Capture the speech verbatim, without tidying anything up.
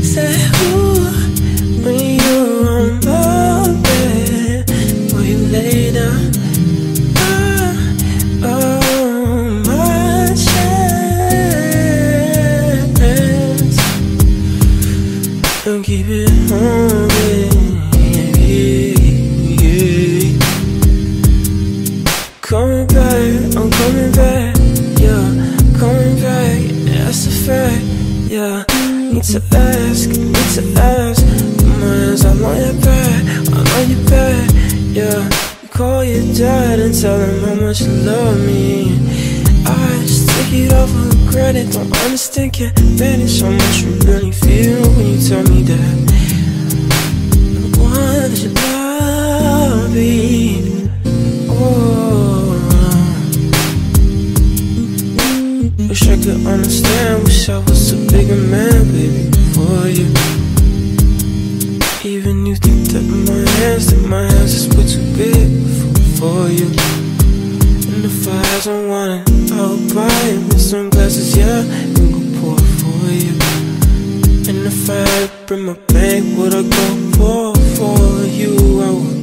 Say, ooh, when you're on my bed, will you lay down oh, on my chest and keep it on me? Coming back, I'm coming back, yeah, coming back, that's a fact, yeah. Need to ask, need to ask, put my hands all on your back, I know you bad, yeah. You call your dad and tell him how much you love me. I just take it off for credit, don't understand, can't manage how much you really feel when you tell me that the one that you love me. Wish I could understand, wish I was a bigger man, baby, for you. Even you think that my hands, that my hands is way too big for, for you. And if I had someone, I'll buy me some glasses, yeah, and go pour for you. And if I had to bring my bank, would I go pour for you? I would.